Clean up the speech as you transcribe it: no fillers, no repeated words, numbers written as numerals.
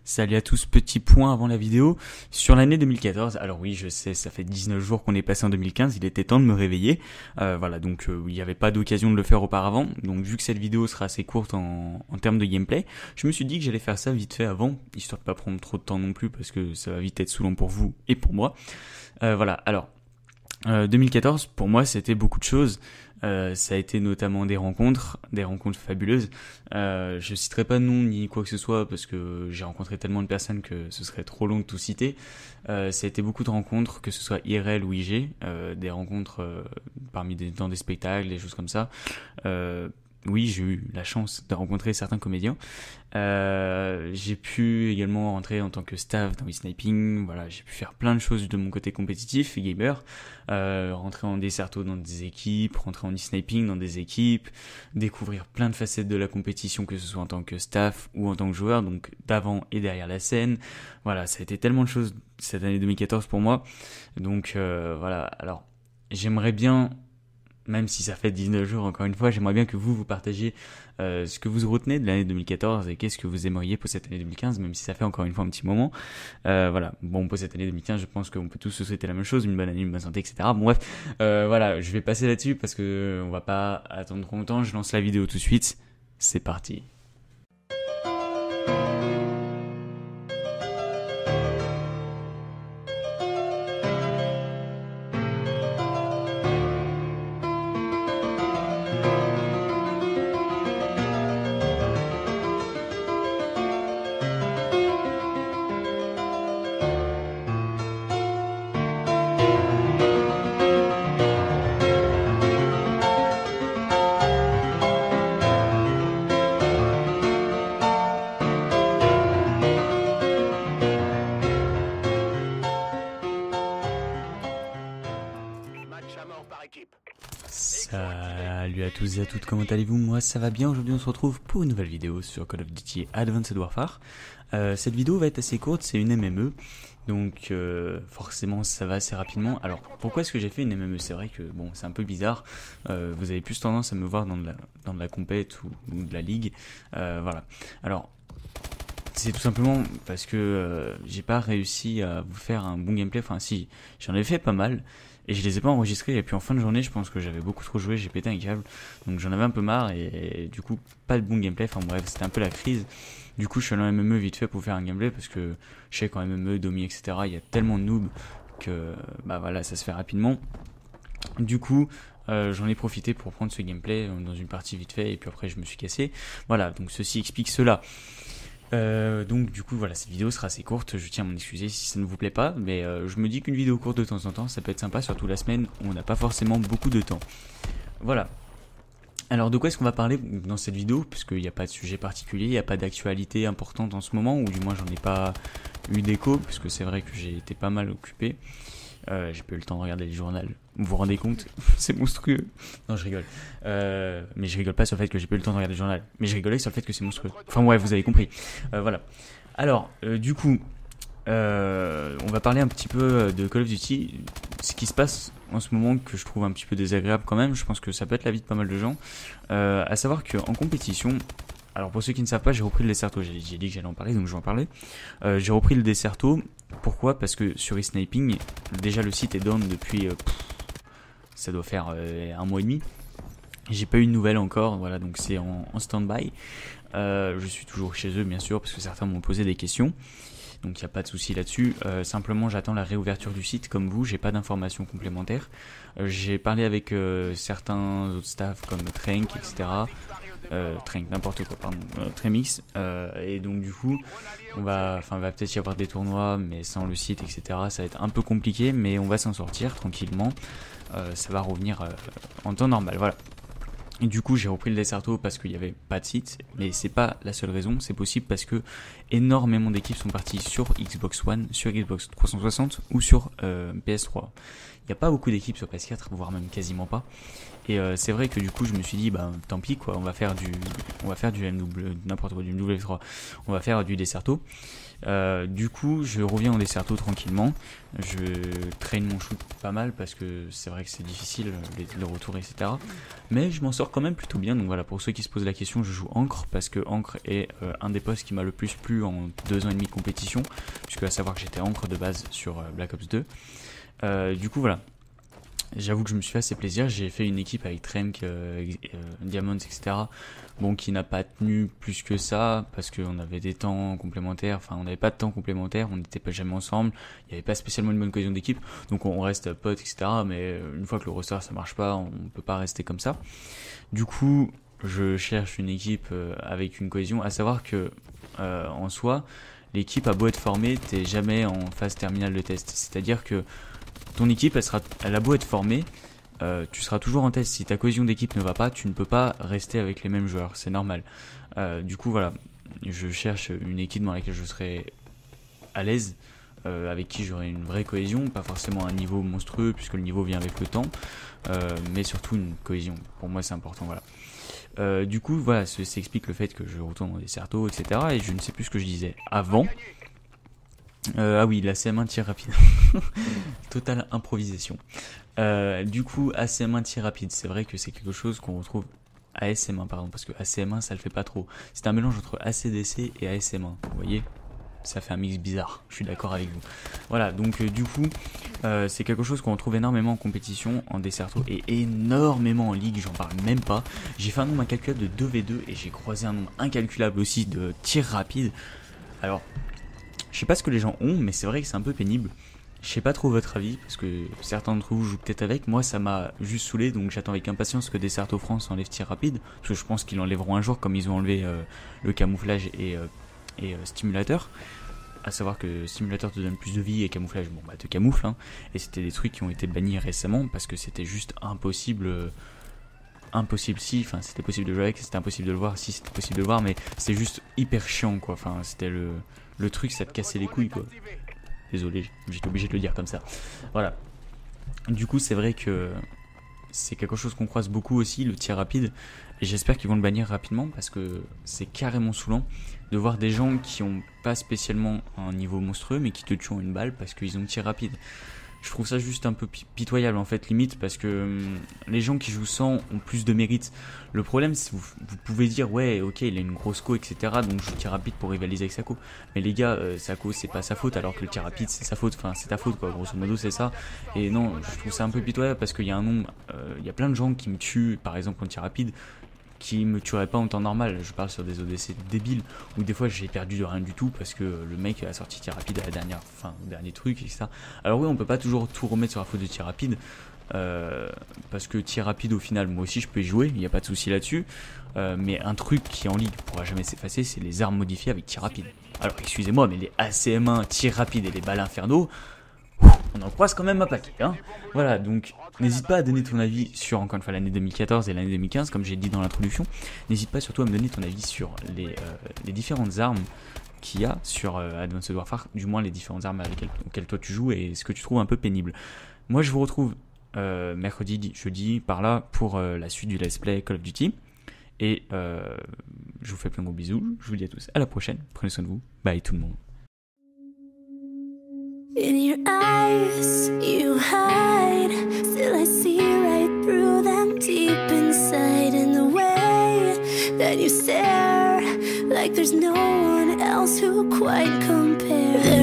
Salut à tous, petit point avant la vidéo sur l'année 2014. Alors oui, je sais, ça fait 19 jours qu'on est passé en 2015, il était temps de me réveiller. Voilà, donc il n'y avait pas d'occasion de le faire auparavant. Donc vu que cette vidéo sera assez courte en termes de gameplay, je me suis dit que j'allais faire ça vite fait avant, histoire de pas prendre trop de temps non plus parce que ça va vite être saoulant pour vous et pour moi. Voilà, alors 2014 pour moi c'était beaucoup de choses. Ça a été notamment des rencontres fabuleuses. Je citerai pas de nom ni quoi que ce soit parce que j'ai rencontré tellement de personnes que ce serait trop long de tout citer. Ça a été beaucoup de rencontres, que ce soit IRL ou IG, des rencontres dans des spectacles, des choses comme ça. Oui, j'ai eu la chance de rencontrer certains comédiens. J'ai pu également rentrer en tant que staff dans e-sniping. Voilà, j'ai pu faire plein de choses de mon côté compétitif et gamer. Rentrer en desserto dans des équipes, rentrer en e-sniping dans des équipes, découvrir plein de facettes de la compétition, que ce soit en tant que staff ou en tant que joueur, donc d'avant et derrière la scène. Voilà, ça a été tellement de choses cette année 2014 pour moi. Donc voilà, alors j'aimerais bien, même si ça fait 19 jours encore une fois, j'aimerais bien que vous partagiez ce que vous retenez de l'année 2014 et qu'est-ce que vous aimeriez pour cette année 2015, même si ça fait encore une fois un petit moment. Voilà, bon, pour cette année 2015, je pense qu'on peut tous se souhaiter la même chose, une bonne année, une bonne santé, etc. Bon bref, voilà, je vais passer là-dessus parce que on va pas attendre trop longtemps, je lance la vidéo tout de suite, c'est parti. Salut à tous et à toutes, comment allez-vous? Moi ça va bien, aujourd'hui on se retrouve pour une nouvelle vidéo sur Call of Duty Advanced Warfare. Cette vidéo va être assez courte, c'est une MME, donc forcément ça va assez rapidement. Alors pourquoi est-ce que j'ai fait une MME? C'est vrai que bon, c'est un peu bizarre, vous avez plus tendance à me voir dans de la compète ou de la ligue, voilà. Alors c'est tout simplement parce que j'ai pas réussi à vous faire un bon gameplay, enfin si, j'en ai fait pas mal, et je les ai pas enregistrés, et puis en fin de journée je pense que j'avais beaucoup trop joué, j'ai pété un câble, donc j'en avais un peu marre, et du coup pas de bon gameplay, enfin bref c'était un peu la crise. Du coup je suis allé en MME vite fait pour faire un gameplay, parce que je sais qu'en MME, Domi, etc. il y a tellement de noobs que bah voilà, ça se fait rapidement. Du coup j'en ai profité pour prendre ce gameplay dans une partie vite fait, et puis après je me suis cassé. Voilà, donc ceci explique cela. Donc du coup voilà, cette vidéo sera assez courte, je tiens à m'en excuser si ça ne vous plaît pas, mais je me dis qu'une vidéo courte de temps en temps ça peut être sympa, surtout la semaine où on n'a pas forcément beaucoup de temps. Voilà. Alors de quoi est-ce qu'on va parler dans cette vidéo, puisqu'il n'y a pas de sujet particulier, il n'y a pas d'actualité importante en ce moment, ou du moins j'en ai pas eu d'écho, puisque c'est vrai que j'ai été pas mal occupé. J'ai pas eu le temps de regarder le journal. Vous vous rendez compte? C'est monstrueux. Non, je rigole. Mais je rigole pas sur le fait que j'ai pas eu le temps de regarder le journal. Mais je rigolais sur le fait que c'est monstrueux. Enfin ouais, vous avez compris. Voilà. Alors, du coup, on va parler un petit peu de Call of Duty. Ce qui se passe en ce moment que je trouve un petit peu désagréable quand même. Je pense que ça peut être la vie de pas mal de gens. À savoir qu'en compétition... Alors pour ceux qui ne savent pas, j'ai repris le Desserto, j'ai dit que j'allais en parler, donc je vais en parler. J'ai repris le Desserto, pourquoi? Parce que sur eSniping, déjà le site est down depuis, ça doit faire un mois et demi. J'ai pas eu de nouvelles encore, voilà, donc c'est en stand-by. Je suis toujours chez eux bien sûr, parce que certains m'ont posé des questions. Donc il n'y a pas de souci là-dessus, simplement j'attends la réouverture du site comme vous, j'ai pas d'informations complémentaires. J'ai parlé avec certains autres staffs comme Trank, etc. Trank, n'importe quoi, pardon, Tremix, et donc du coup on va peut-être y avoir des tournois, mais sans le site, etc. ça va être un peu compliqué, mais on va s'en sortir tranquillement, ça va revenir en temps normal, voilà. Et du coup j'ai repris le Desserto parce qu'il n'y avait pas de site, mais c'est pas la seule raison, c'est possible parce que énormément d'équipes sont parties sur Xbox One, sur Xbox 360 ou sur PS3. Il n'y a pas beaucoup d'équipes sur PS4, voire même quasiment pas. Et c'est vrai que du coup je me suis dit bah tant pis quoi, on va faire du n'importe quoi, du W3, on va faire du Desserto. Du coup je reviens au Desserto tranquillement, je traîne mon shoot pas mal parce que c'est vrai que c'est difficile le retour etc, mais je m'en sors quand même plutôt bien. Donc voilà, pour ceux qui se posent la question, je joue Ancre parce que Ancre est un des postes qui m'a le plus plu en 2 ans et demi de compétition, puisque à savoir que j'étais Ancre de base sur Black Ops 2. Du coup voilà, j'avoue que je me suis fait assez plaisir. J'ai fait une équipe avec Tremk, Diamonds, etc. Bon, qui n'a pas tenu plus que ça parce qu'on avait des temps complémentaires. Enfin, on n'avait pas de temps complémentaire. On n'était pas jamais ensemble. Il n'y avait pas spécialement une bonne cohésion d'équipe. Donc, on reste potes, etc. Mais une fois que le roster ça marche pas, on peut pas rester comme ça. Du coup, je cherche une équipe avec une cohésion. À savoir que en soi, l'équipe a beau être formée, t'es jamais en phase terminale de test. C'est-à-dire que ton équipe, elle a beau être formée, tu seras toujours en test. Si ta cohésion d'équipe ne va pas, tu ne peux pas rester avec les mêmes joueurs, c'est normal. Du coup voilà, je cherche une équipe dans laquelle je serai à l'aise, avec qui j'aurai une vraie cohésion, pas forcément un niveau monstrueux puisque le niveau vient avec le temps, mais surtout une cohésion. Pour moi c'est important, voilà. Du coup voilà, ça explique le fait que je retourne dans des Desserto, etc. Et je ne sais plus ce que je disais avant. Ah oui, la CM1 tir rapide. Totale improvisation. Du coup, ACM1 tir rapide, c'est vrai que c'est quelque chose qu'on retrouve à ASM1, pardon, parce que ACM1 ça le fait pas trop. C'est un mélange entre ACDC et ASM1, vous voyez, ça fait un mix bizarre, je suis d'accord avec vous. Voilà, donc du coup, c'est quelque chose qu'on retrouve énormément en compétition, en Desserto, et énormément en ligue, j'en parle même pas. J'ai fait un nombre incalculable de 2v2, et j'ai croisé un nombre incalculable aussi de tirs rapides. Alors, je sais pas ce que les gens ont, mais c'est vrai que c'est un peu pénible. Je sais pas trop votre avis, parce que certains d'entre vous jouent peut-être avec. Moi, ça m'a juste saoulé, donc j'attends avec impatience que Desserto France enlève tir rapide, parce que je pense qu'ils l'enlèveront un jour, comme ils ont enlevé le camouflage et stimulateur. À savoir que stimulateur te donne plus de vie et camouflage, bon bah te camoufle, hein. Et c'était des trucs qui ont été bannis récemment, parce que c'était juste impossible. Impossible si, enfin c'était possible de jouer avec, c'était impossible de le voir si c'était possible de le voir, mais c'était juste hyper chiant quoi, enfin c'était le truc, ça te cassait les couilles quoi. Désolé, j'étais obligé de le dire comme ça. Voilà. Du coup, c'est vrai que c'est quelque chose qu'on croise beaucoup aussi, le tir rapide. Et j'espère qu'ils vont le bannir rapidement parce que c'est carrément saoulant de voir des gens qui ont pas spécialement un niveau monstrueux mais qui te tuent en une balle parce qu'ils ont tir rapide. Je trouve ça juste un peu pitoyable en fait, limite, parce que les gens qui jouent sans ont plus de mérite. Le problème, c'est que vous pouvez dire ouais ok il a une grosse co etc, donc je tir rapide pour rivaliser avec sa co. Mais les gars, sa co c'est pas sa faute alors que le tir rapide c'est sa faute, enfin c'est ta faute quoi, grosso modo c'est ça. Et non, je trouve ça un peu pitoyable parce qu'il y a un nombre, il y a plein de gens qui me tuent par exemple en tir rapide, qui me tuerait pas en temps normal. Je parle sur des ODC débiles où des fois j'ai perdu de rien du tout parce que le mec a sorti tir rapide à la dernière, enfin au dernier truc etc. Alors oui, on peut pas toujours tout remettre sur la faute de tir rapide, parce que tir rapide au final moi aussi je peux y jouer, il n'y a pas de souci là-dessus, mais un truc qui en ligue pourra jamais s'effacer, c'est les armes modifiées avec tir rapide. Alors excusez-moi, mais les ACM1 tir rapide et les balles infernaux, on en croise quand même un paquet, hein. Voilà, donc n'hésite pas à donner ton avis sur, encore une fois, l'année 2014 et l'année 2015, comme j'ai dit dans l'introduction. N'hésite pas surtout à me donner ton avis sur les différentes armes qu'il y a sur Advanced Warfare, du moins les différentes armes auxquelles toi tu joues et ce que tu trouves un peu pénible. Moi je vous retrouve mercredi, jeudi, par là, pour la suite du Let's Play Call of Duty. Et je vous fais plein de gros bisous, je vous dis à tous à la prochaine, prenez soin de vous, bye tout le monde. In your eyes, you hide. Still I see right through them deep inside. In the way that you stare, like there's no one else who quite compares.